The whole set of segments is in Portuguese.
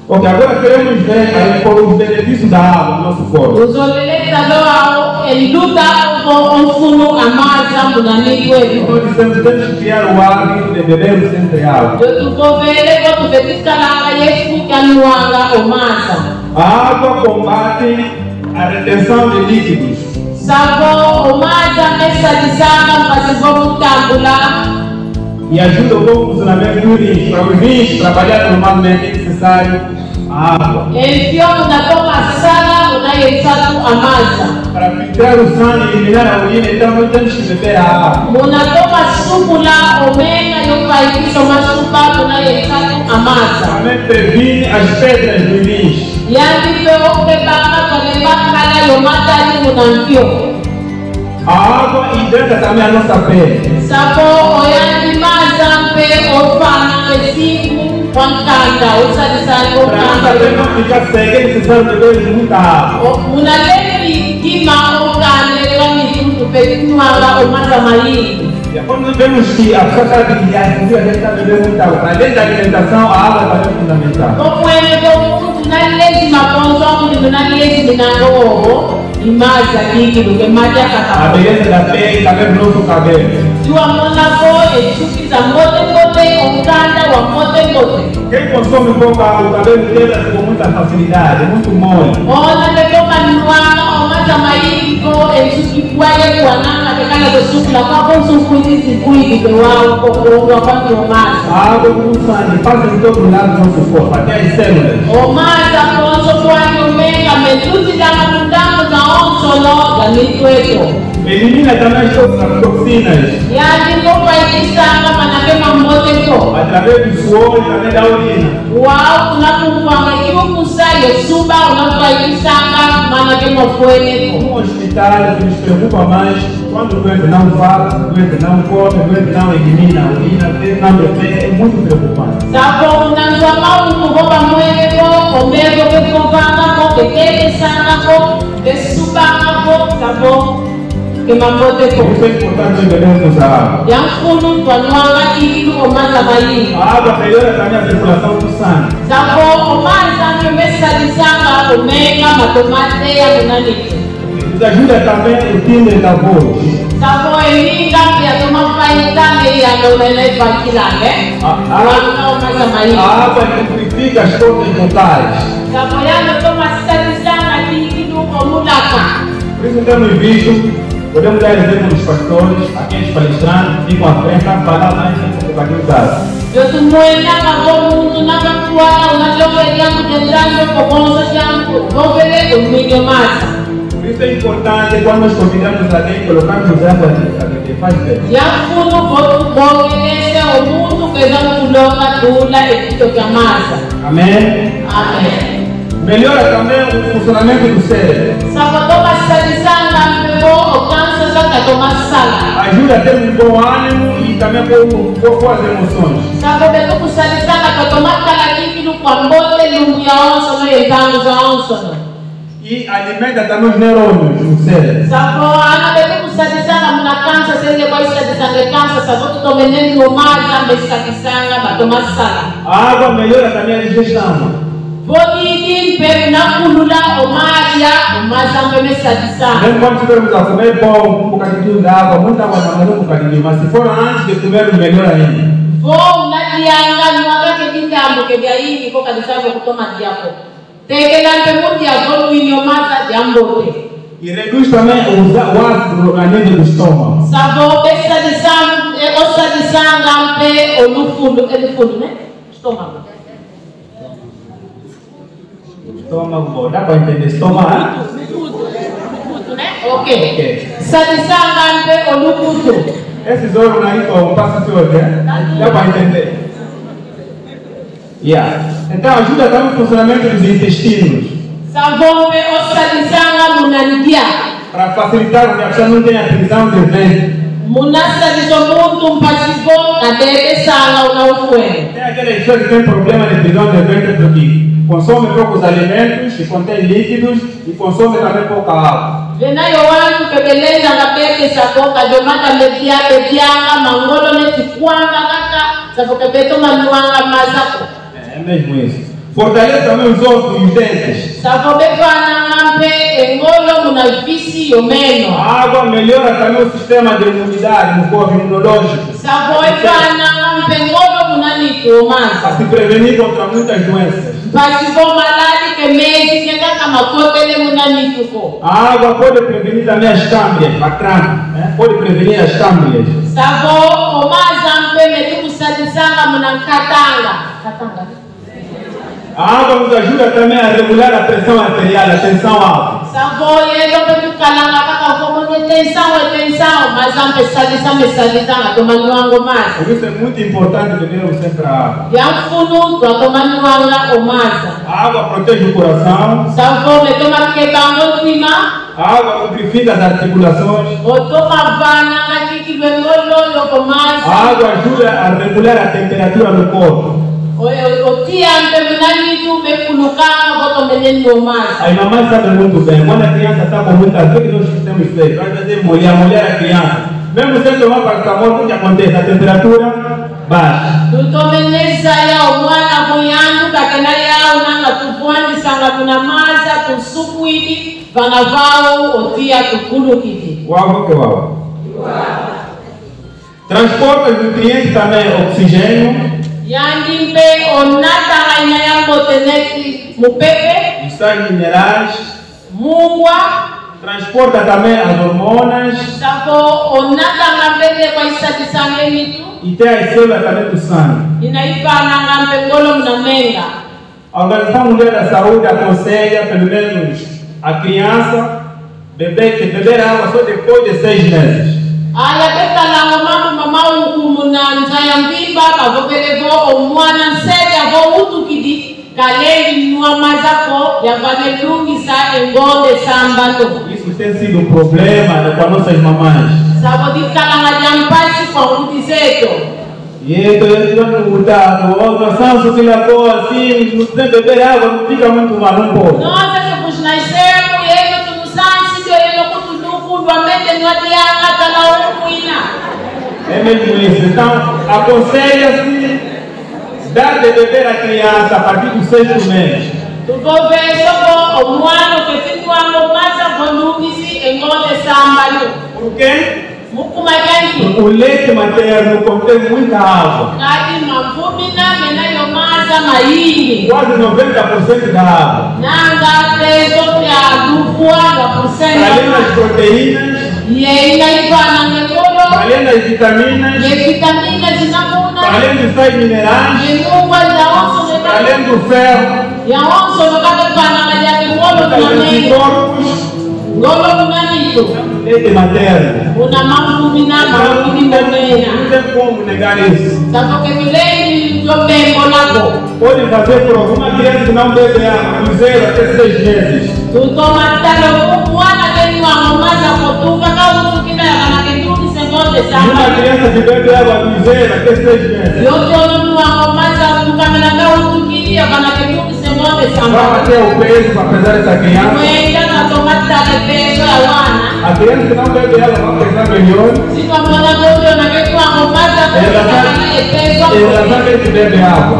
Ok, agora queremos ver aí os benefícios da água no nosso corpo. Nós temos que criar o hábito de beber sempre água. A água combate a retenção de líquidos. E ajuda o bom funcionamento do rins. Para os rins trabalhar normalmente é necessário a água. Para filtrar o sangue e eliminar a urina, então nós temos que beber a água. Também previne as pedras do rins. A água hidrata também a nossa pele. Para não ficar seca, é necessário beber muita água. E quando vemos que a pessoa está bebendo muita água, além da alimentação, a água também é fundamental. A beleza da pele também no nosso cabelo. Quem consome pouca água, o cabelo quebra com muita facilidade, muito mole. A água com sangue passa em todo lado do nosso corpo, até as células. Elimina também as toxinas. Através do suor e também da urina. No hospital, o que nos preocupa mais quando o doente não fala, o doente não come, o doente não elimina a urina, o doente não bebe, é muito preocupante. Isso é importante bebermos a água. A água melhora também a circulação do sangue. Nos ajuda também o timbre da voz. A água amplifica as cordas vocais. Por isso temos visto. Podemos dar exemplo dos pastores, aqueles palestrantes, ficam à frente, estão falando mais do que usar. Por isso é importante quando nós convidamos alguém, colocamos água que faz bem. Amém? Amém. Melhora também o funcionamento do cérebro. Ajuda a ter um bom ânimo e também boas emoções. E alimenta também os neurônios no cérebro. A água melhora também a digestão. Mesmo quando estivermos a comer pão, um bocadinho de água, muita água também, um bocadinho, mas se for antes de comer, melhor ainda. E reduz também o ácido no organismo do estômago. Estômago, dá para entender? Estômago? Ok. Esses órgãos aí estão passando, né? Dá para entender? Yeah. Então ajuda também o funcionamento dos intestinos. Para facilitar que a pessoa não tenha prisão de ventre. Tem aquela pessoa que tem problema de prisão de ventre porque consome poucos alimentos, que contém líquidos e consome também pouca água. É mesmo isso. Fortalece também os ossos e os dentes. A água melhora também o sistema de imunidade no corpo imunológico. Para se prevenir contra muitas doenças. A água pode prevenir também as câmbias, pode prevenir as câmbias. A água nos ajuda também a regular a pressão arterial, a tensão alta. Por isso é muito importante beber sempre a água. A água protege o coração. A água lubrifica as articulações. A água ajuda a regular a temperatura do corpo. As mamães sabem muito bem, quando a criança está com muita dor, que nós temos feito, vai fazer molhar a criança. Mesmo sem tomar paracetamol, o que acontece? A temperatura baixa. Uau. Transporta os nutrientes também, oxigênio. Sais minerais. Transporta também as hormonas. E tem as células também do sangue. A Organização Mundial da Saúde aconselha pelo menos a criança beber água só depois de 6 meses. Isso tem sido um problema com as nossas mamães. E então, o sanso que levou assim, não tem beber água, não fica muito mal, não pode. É mesmo isso. Então, aconselha-se dar de beber a criança a partir do 6º mês. Por quê? O leite materno contém muita água. Quase 90% da água. Além das proteínas, além das vitaminas, além dos sais minerais, além do ferro, leite materno. Não tem como negar isso. Pode fazer por alguma criança que não bebe água do 0 até 6 meses. Uma criança que bebe água do 0 até 6 meses. Vai até o peso para pesar essa criança. A criança que não bebe água vai pesar melhor. Ela vai que bebe água.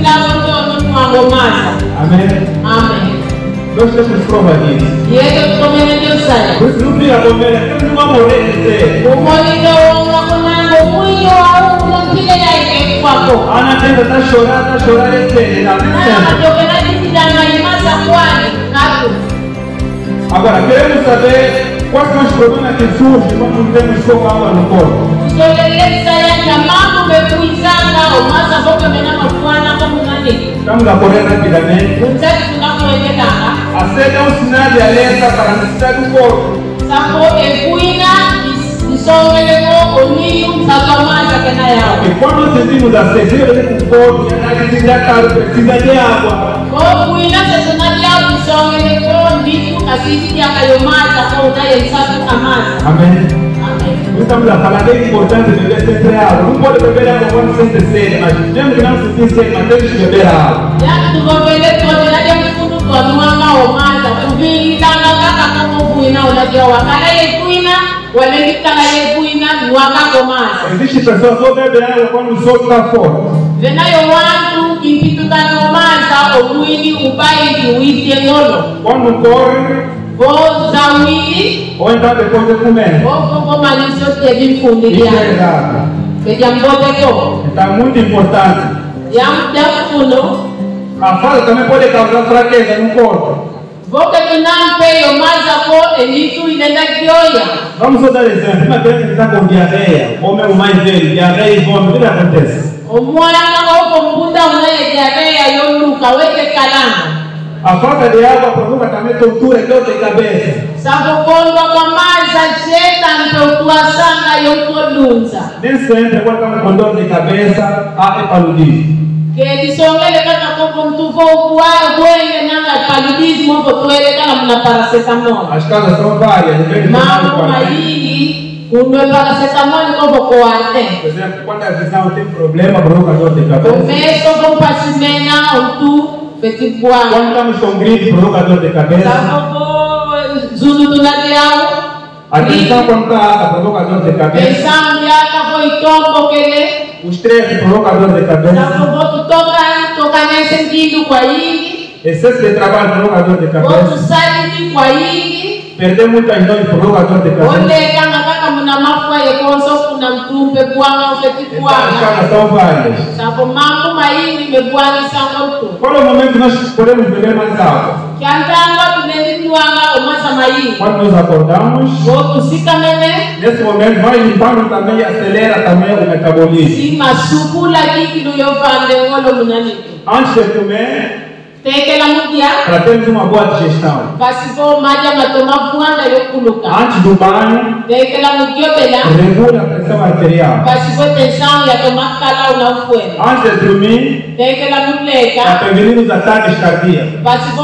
Amém. Nós temos prova disso. Por isso não fica com medo, não vai morrer de sede. A Ana tenta estar chorando de sede. Agora, queremos saber quais são os problemas que surgem quando não temos pouca água no corpo. Estamos a correr rapidamente. A sede é um sinal de alerta para a necessidade do corpo. E quando sentimos a sede, o corpo precisa de água. Amém. Estamos a falar, é importante beber sempre água. Não pode beber água quando sente sede, mas mesmo que não se sente sede, mas temos que beber água. Existe pessoas que só bebem água quando o sol está forte. Quando corre, ou então depois de comer. Isso é errado. Então é muito importante. A falta também pode causar fraqueza no corpo. Vamos usar exemplo. Uma criança que está com diarreia, ou mesmo mais velho, diarreia e vômito, o que acontece? A falta de água provoca também tontura e dor de cabeça. Nem sempre quando estamos com dor de cabeça, há paludismo. As causas são várias. Por exemplo, quando a visão tem problema, provoca dor de cabeça. Quando estamos com gripe, provoca dor de cabeça. A tensão quando está alta, provoca dor de cabeça. O estresse provoca dor de cabeça. Excesso de trabalho provoca dor de cabeça. Perder muitas noites provoca dor de cabeça. As causas são várias. Qual é o momento que nós podemos beber mais água? Quando nós acordamos, nesse momento vai limpando também e acelera também o metabolismo. Antes de comer, para termos uma boa digestão. Antes do banho, regula a pressão arterial. Antes de dormir, para prevenir os ataques cardíacos.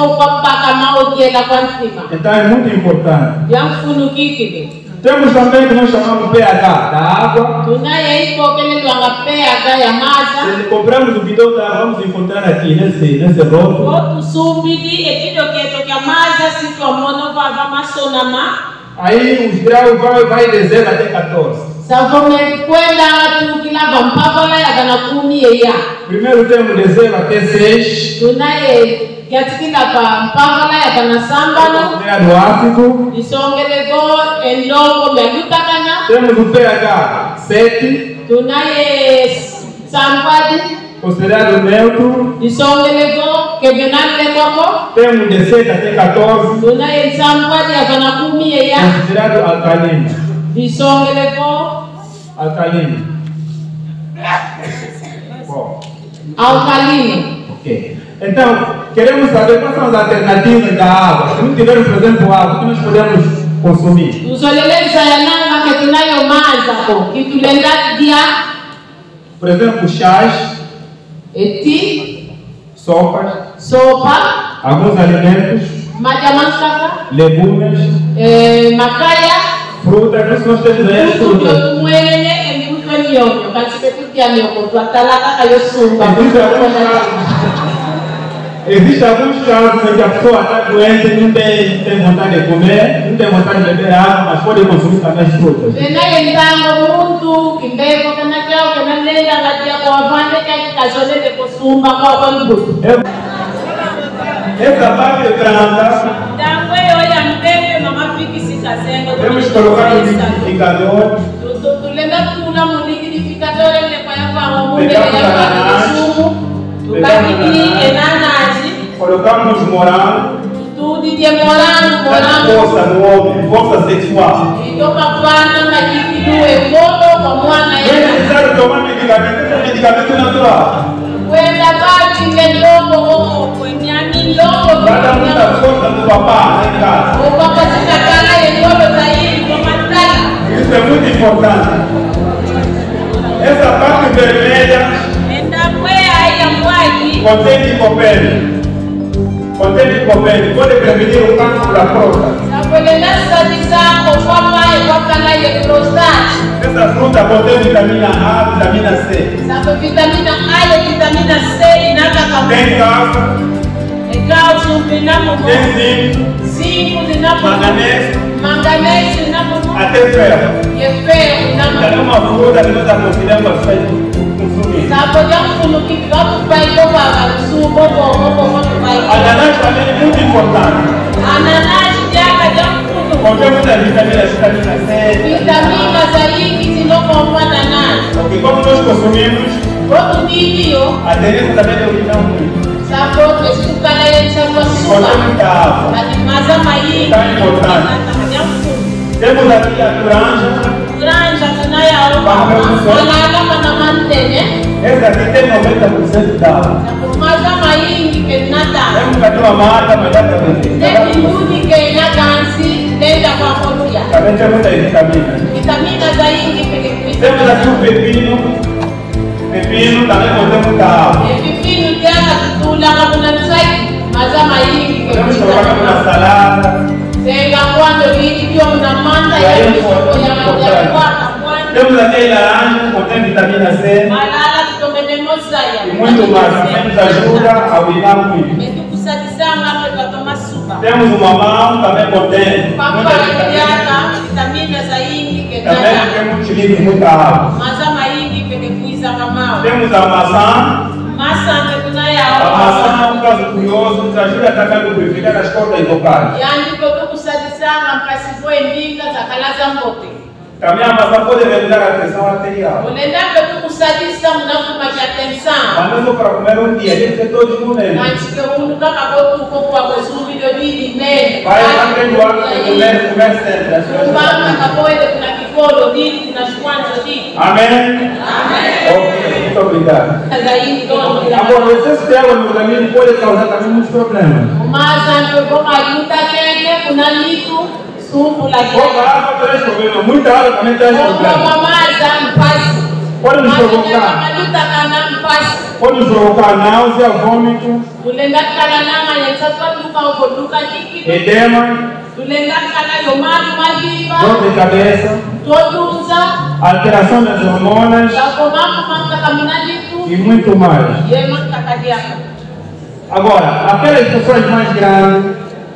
Então é muito importante. Temos também que nós chamamos pH da água. Se compramos o bidão da água, vamos encontrar aqui nesse rótulo. Aí os graus vai de 0 até 14. Primeiro temos de 0 até 6. Considerado ácido. Temos o pH 7. Considerado neutro. Temos de 7 até 14. Considerado alcalino. Alcalino. Ok. Então, queremos saber quais são as alternativas da água. Se não tivermos, por exemplo, água, o que nós podemos consumir? Por exemplo, chás, sopas, alguns alimentos, legumes, frutas, nós temos aí as frutas. Existem alguns casos em que a pessoa está doente, não tem vontade de comer, não tem vontade de beber água, mas pode consumir também as frutas. Essa parte branca, temos que colocar no liquidificador. Colocamos morango. Força no homem, força sexual. Não é necessário tomar medicamento, é medicamento natural. Vai dar muita força do papá em casa. Isso é muito importante. Essa parte vermelha contém licopene. Pode prevenir o câncer da próstata. Essa fruta contém vitamina A, vitamina C. Tem cálcio, tem zinco, manganês, até ferro. É uma fruta que nós aconselhamos a consumir. Ananás também é muito importante. Contém muitas vitaminas, vitamina C. Porque como nós consumimos, a tendência também é urinar muito. Contém muita água. Então é importante. Temos aqui a laranja. Essa aqui tem 90% d'água. Temos aqui uma mata, mas dá para vender. Também tem muitas vitaminas. Temos aqui o pepino. Pepino também contém muita água. Podemos colocar na salada. Temos aqui laranja, contém vitamina C. E muito mais, também nos ajuda a urinar muito. Temos o mamão, também contém muita vitamina. Também tem muito líquido, muita água. Temos a maçã. A maçã é um caso curioso, nos ajuda também a lubrificar as cordas vocais. Também a maçã pode regular a pressão arterial. Mas não só para comer um dia, tem que ser todos os momentos. Vai aprendendo a comer sempre. Amém? Ok, muito obrigado. Agora, o excesso de água no organismo pode causar também muitos problemas. Pouca água traz problema, muita água também traz problema. Pode nos provocar náusea, vômito, edema, dor de cabeça, alteração das hormonas e muito mais. Agora, aquelas pessoas mais grandes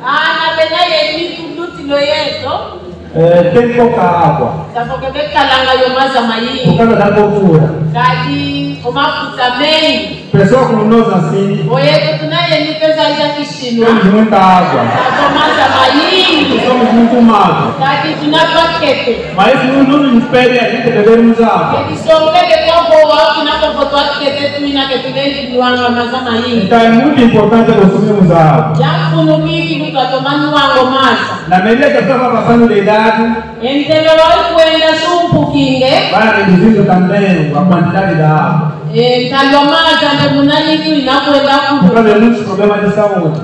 tem pouca água por causa da gordura. Pessoas como nós assim temos muita água, somos muito magros, mas isso não nos impede a gente bebermos água. Então é muito importante consumirmos água. Na medida que a pessoa vai passando de idade, vai reduzindo também a quantidade da água. Por causa de muitos problemas de saúde.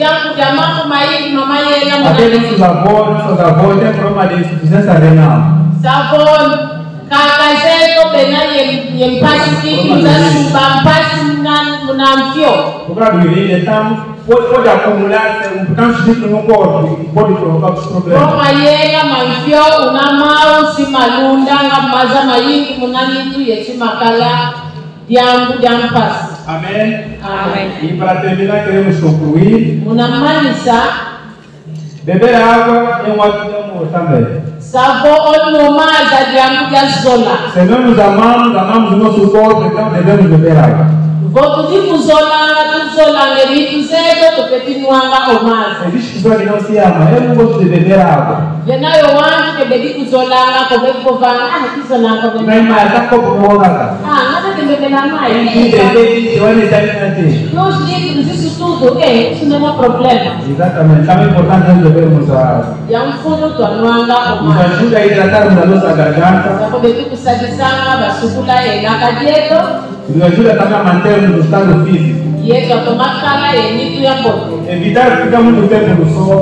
Até nossos avós têm problema de insuficiência renal. Por causa do urina, então pode acumular tantos líquidos no corpo e pode provocar os problemas. Amém? E para terminar, queremos concluir. Beber água é um ato de amor também. Se não nos amamos o nosso corpo, então devemos beber água. Existe pessoa que não se ama, eu não gosto de beber água. Mas está pouco no lugar. Isso não é um problema. Exatamente, também é importante nós bebermos a água. Nos ajuda a hidratarmos a nossa garganta. Nos ajuda também a mantermos o estado físico. Evitar ficar muito tempo no sol.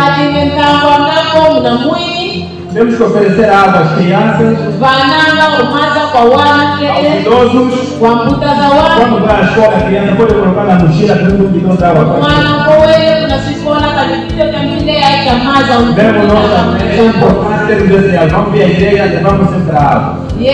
Temos que oferecer água às crianças, aos idosos. Quando vai à escola, a criança pode colocar na mochila um bidão de água. Devemos nós também, é importante termos esse água. Vamos vir à igreja, levamos sempre a água.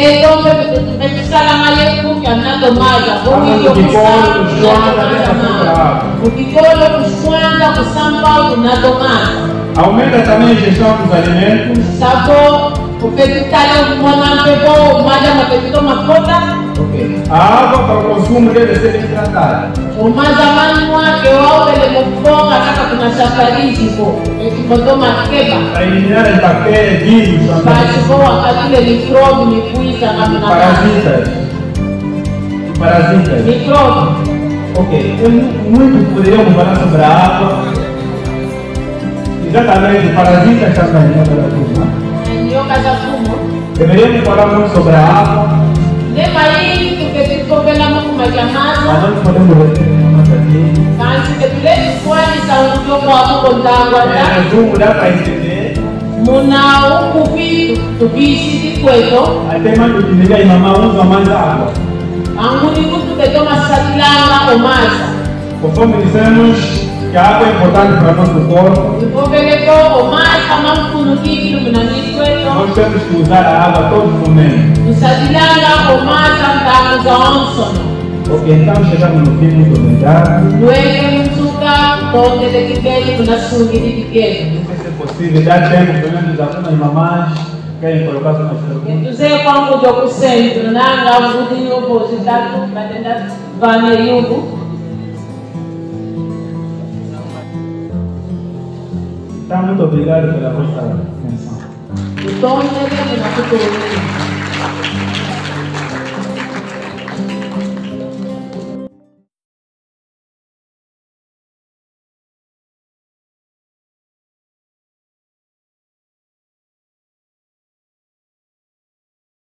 Aumenta também a ingestão dos alimentos. Ok. A água para o consumo deve ser bem tratada. Umazamani mwake wao walipofunga kama kuna safari zipo ikipotoma keba Para eliminar as bactérias, vírus, basi kwa wakati ile microbe mikuisa kama na parasitas. Parasitas. microbe. Ok. Muito poderíamos falar sobre a água. Exatamente, parasitas também, não é da turma. Nyoka za fumo Deveríamos falar muito sobre a água. nema hii tukipokea Mungu majamazo Mas não podemos repetir mais aqui. kansi tepile kwani saundo kwa hapo ndangwa Em resumo, dá para entender. muna ukupi tubishi kweto Até mais utilizar e mamãe usa mais água. anguni kutu tetoma satilanga omasa Conforme dissemos que a água é importante para o nosso corpo, ipopeleko omasa mamfunu kitu mnani kweto nós temos que usar a água a todo momento. musatilanga omasa ndamu za onsono Ok, então chegamos no fim, muito obrigado. Luego mtuka donde de kibeli tunasungi di kibeli. Não sei se é possível dar tempo, pelo menos algumas mamães querem colocar suas perguntas. Tuze kwangu do kusentro nanga ngudi yobo zitatu batenda vane yubu. Então, muito obrigado pela vossa atenção. Utonde de na kutu.